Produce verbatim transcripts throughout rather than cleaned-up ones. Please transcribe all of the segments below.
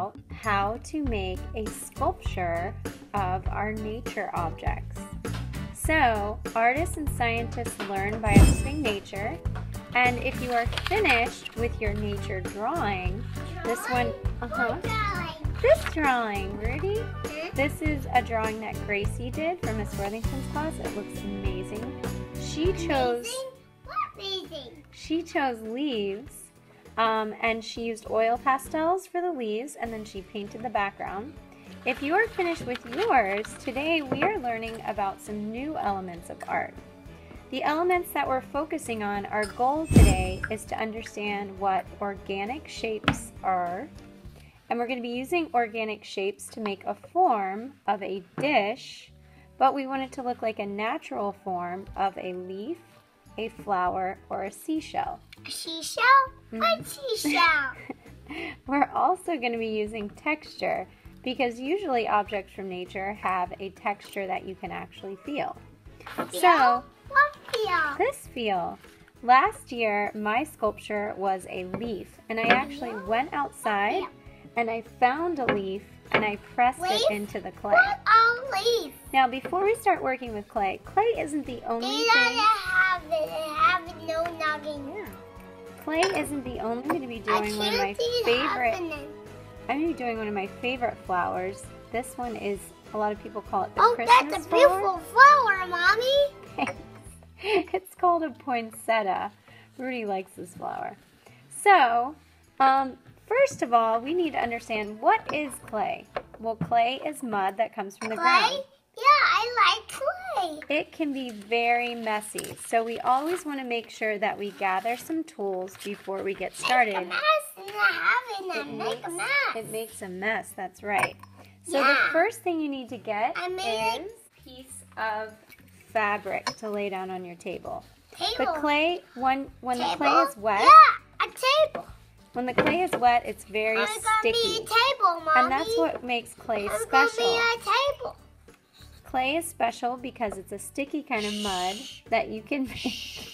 about how to make a sculpture of our nature objects. So, artists and scientists learn by observing nature, and if you are finished with your nature drawing, this one, uh-huh, this drawing, Rudy, this is a drawing that Gracie did for Miss Worthington's class. It looks amazing. She chose, What amazing? She chose leaves, um, and she used oil pastels for the leaves, and then she painted the background. If you are finished with yours, today we are learning about some new elements of art. The elements that we're focusing on, our goal today is to understand what organic shapes are, and we're going to be using organic shapes to make a form of a dish, but we want it to look like a natural form of a leaf, a flower, or a seashell. A seashell? Mm-hmm. A seashell. We're also going to be using texture, because usually objects from nature have a texture that you can actually feel. Feel? So, what feel? This feel. Last year, my sculpture was a leaf, and I actually went outside and I found a leaf and I pressed leaf? it into the clay. What a leaf? Now, before we start working with clay, clay isn't the only they thing. Have it. They have no noggin. Yeah. Clay isn't the only thing to be doing one of my favorite. I'm going to be doing one of my favorite flowers. This one is, a lot of people call it the oh, Christmas flower. Oh, that's a beautiful flower, Mommy. It's called a poinsettia. Rudy likes this flower. So, um, first of all, we need to understand, what is clay? Well, clay is mud that comes from the clay? ground. Yeah, I like clay. It can be very messy, so we always want to make sure that we gather some tools before we get started. Make a mess and have it and make makes, a mess. It makes a mess, that's right. So yeah. the first thing you need to get I made is a piece of fabric to lay down on your table. Table. The clay, when, when table? the clay is wet, yeah, a table. When the clay is wet, it's very I'm sticky. Gonna be a table, Mommy. And that's what makes clay I'm special. Gonna be a table. Clay is special because it's a sticky kind of mud that you can make.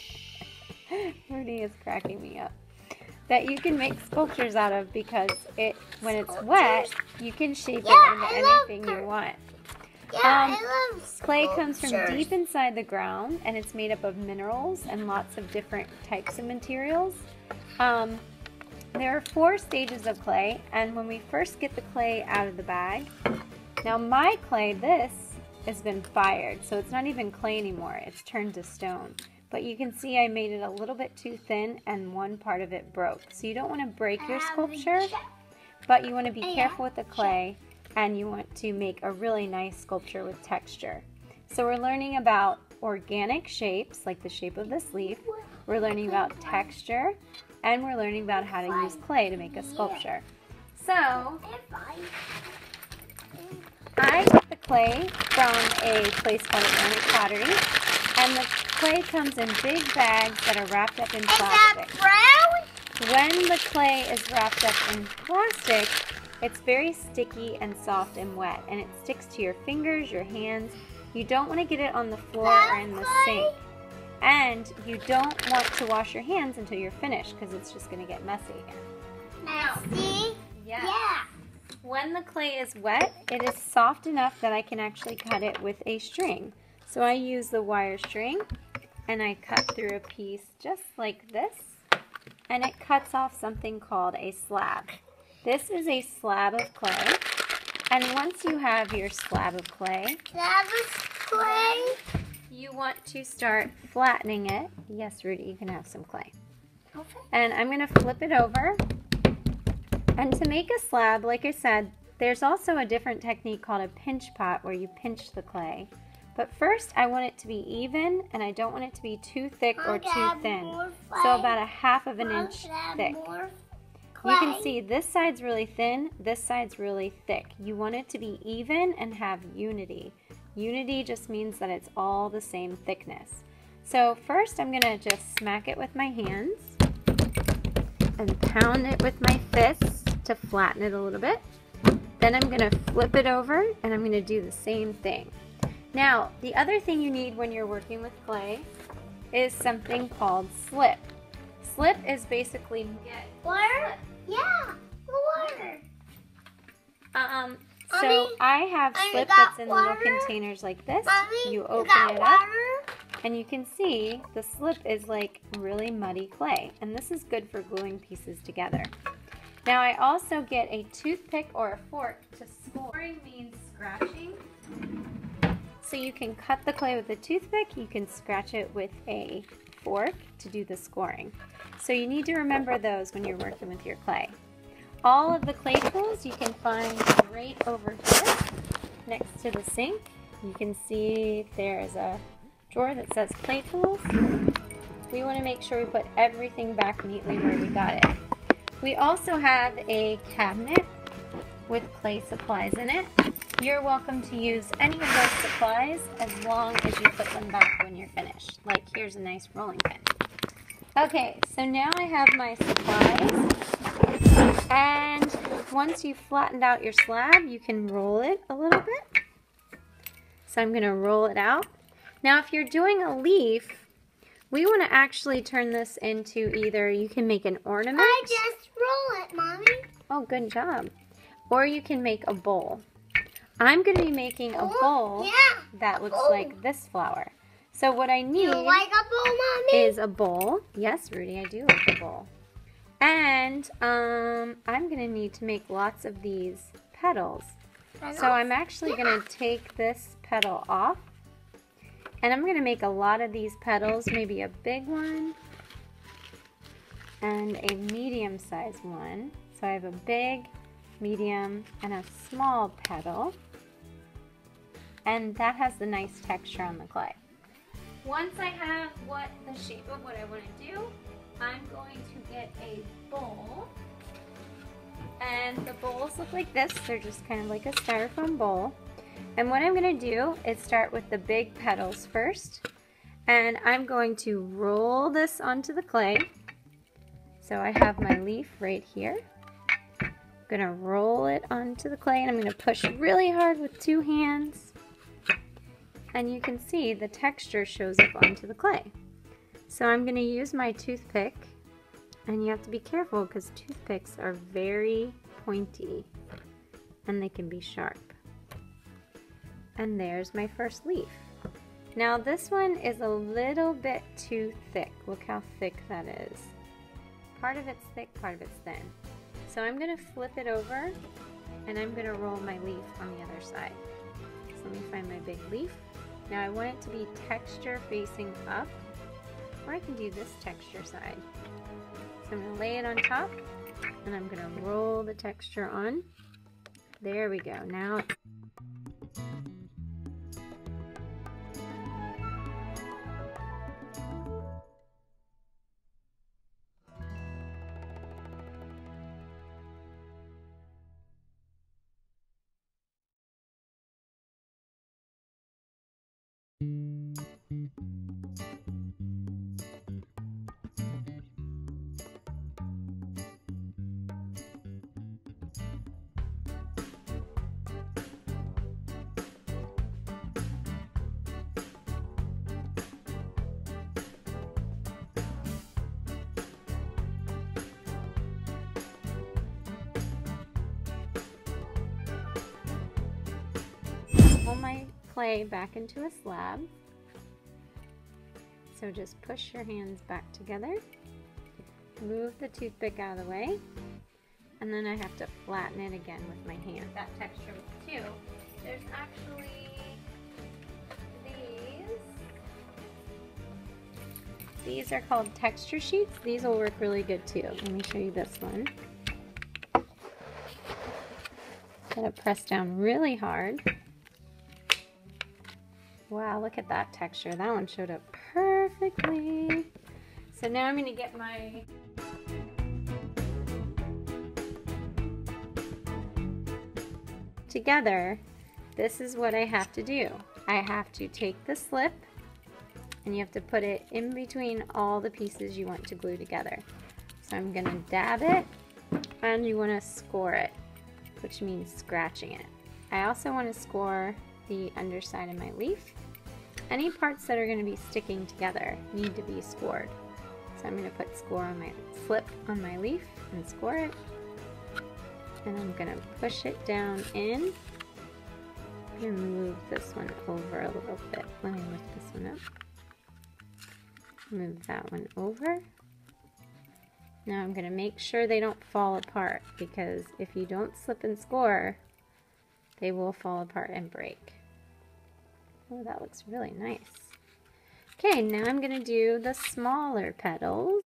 Rudy is cracking me up. That you can make sculptures out of, because it, when it's wet, you can shape yeah, it into I anything you want. Yeah, um, I love clay comes from sculptures. deep inside the ground, and it's made up of minerals and lots of different types of materials. Um, there are four stages of clay, and when we first get the clay out of the bag, now my clay, this has been fired, so it's not even clay anymore, it's turned to stone. But you can see I made it a little bit too thin and one part of it broke. So you don't want to break your sculpture, but you want to be careful with the clay, and you want to make a really nice sculpture with texture. So we're learning about organic shapes, like the shape of this leaf. We're learning about texture, and we're learning about how to use clay to make a sculpture. So, I got the clay from a place called Atlantic Pottery, and the clay comes in big bags that are wrapped up in plastic. Is that brown? When the clay is wrapped up in plastic, it's very sticky and soft and wet, and it sticks to your fingers, your hands. You don't want to get it on the floor or in the sink. And you don't want to wash your hands until you're finished, because it's just going to get messy again. Messy? Yeah. Yeah. When the clay is wet, it is soft enough that I can actually cut it with a string. So I use the wire string, and I cut through a piece just like this, and it cuts off something called a slab. This is a slab of clay, and once you have your slab of clay, slab of clay, you want to start flattening it. Yes, Rudy, you can have some clay. Okay. And I'm going to flip it over. And to make a slab, like I said, there's also a different technique called a pinch pot, where you pinch the clay. But first, I want it to be even, and I don't want it to be too thick or too thin. So about a half of an inch thick. You can see this side's really thin, this side's really thick. You want it to be even and have unity. Unity just means that it's all the same thickness. So first, I'm going to just smack it with my hands and pound it with my fists to flatten it a little bit. Then I'm going to flip it over, and I'm going to do the same thing. Now, the other thing you need when you're working with clay is something called slip. Slip is basically water. Yeah, water. Um, so Mommy, I have I slip got that's in water. little containers like this. Mommy, You you open got it up, water? and you can see the slip is like really muddy clay, and this is good for gluing pieces together. Now I also get a toothpick or a fork to score. Scoring means scratching. So you can cut the clay with a toothpick, you can scratch it with a fork to do the scoring. So you need to remember those when you're working with your clay. All of the clay tools you can find right over here next to the sink. You can see there's a drawer that says clay tools. We want to make sure we put everything back neatly where we got it. We also have a cabinet with clay supplies in it. You're welcome to use any of those supplies as long as you put them back when you're finished. Like here's a nice rolling pin. Okay, so now I have my supplies. And once you've flattened out your slab, you can roll it a little bit. So I'm going to roll it out. Now if you're doing a leaf, we want to actually turn this into either, you can make an ornament. I just roll it, Mommy. Oh, good job. Or you can make a bowl. I'm going to be making a bowl yeah. that looks bowl. like this flower. So what I need You like a bowl, Mommy? is a bowl. Yes, Rudy, I do like a bowl. And um, I'm going to need to make lots of these petals. So I'm actually yeah. going to take this petal off. And I'm going to make a lot of these petals, maybe a big one and a medium-sized one. So I have a big, medium, and a small petal. And that has the nice texture on the clay. Once I have what the shape of what I want to do, I'm going to get a bowl. And the bowls look like this. They're just kind of like a styrofoam bowl. And what I'm going to do is start with the big petals first. And I'm going to roll this onto the clay. So I have my leaf right here. I'm going to roll it onto the clay and I'm going to push really hard with two hands. And you can see the texture shows up onto the clay. So I'm going to use my toothpick. And you have to be careful because toothpicks are very pointy and they can be sharp. And there's my first leaf. Now this one is a little bit too thick. Look how thick that is. Part of it's thick, part of it's thin. So I'm going to flip it over and I'm going to roll my leaf on the other side. So let me find my big leaf. Now I want it to be texture facing up, or I can do this texture side. So I'm going to lay it on top and I'm going to roll the texture on. There we go. Now pull my clay back into a slab. So just push your hands back together, move the toothpick out of the way, and then I have to flatten it again with my hand. That texture too. There's actually these. These are called texture sheets. These will work really good too. Let me show you this one. Gotta press down really hard. Wow, look at that texture. That one showed up perfectly. So now I'm going to get my together. This is what I have to do. I have to take the slip and you have to put it in between all the pieces you want to glue together. So I'm going to dab it and you want to score it, which means scratching it. I also want to score the underside of my leaf. Any parts that are going to be sticking together need to be scored. So I'm going to put score on my slip on my leaf and score it. And I'm going to push it down in. I'm going to move this one over a little bit. Let me lift this one up. Move that one over. Now I'm going to make sure they don't fall apart, because if you don't slip and score, they will fall apart and break. Oh, that looks really nice. Okay, now I'm going to do the smaller petals.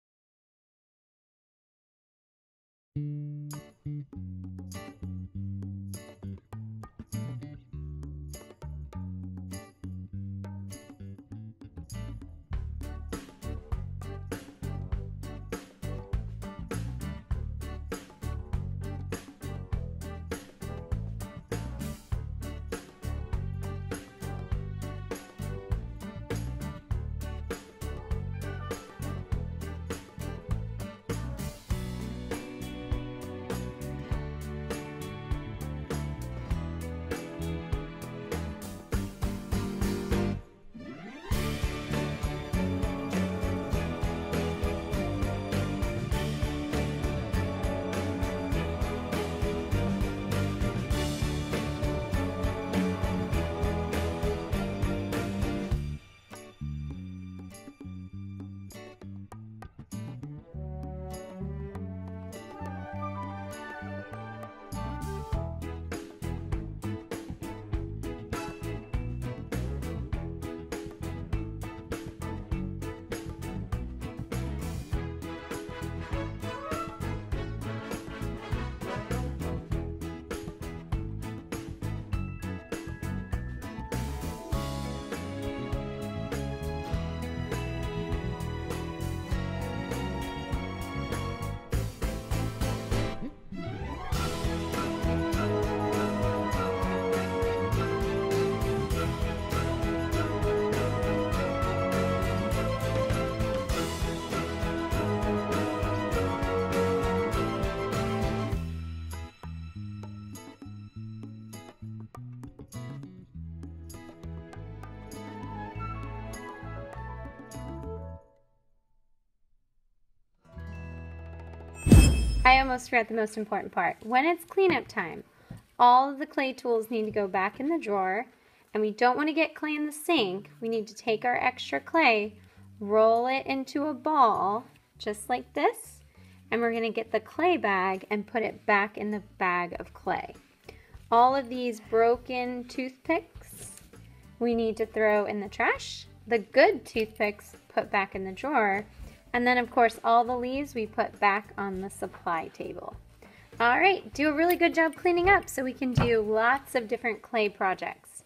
I almost forgot the most important part. When it's cleanup time, all of the clay tools need to go back in the drawer, and we don't want to get clay in the sink. We need to take our extra clay, roll it into a ball, just like this, and we're going to get the clay bag and put it back in the bag of clay. All of these broken toothpicks we need to throw in the trash. The good toothpicks put back in the drawer. And then, of course, all the leaves we put back on the supply table. All right, do a really good job cleaning up so we can do lots of different clay projects.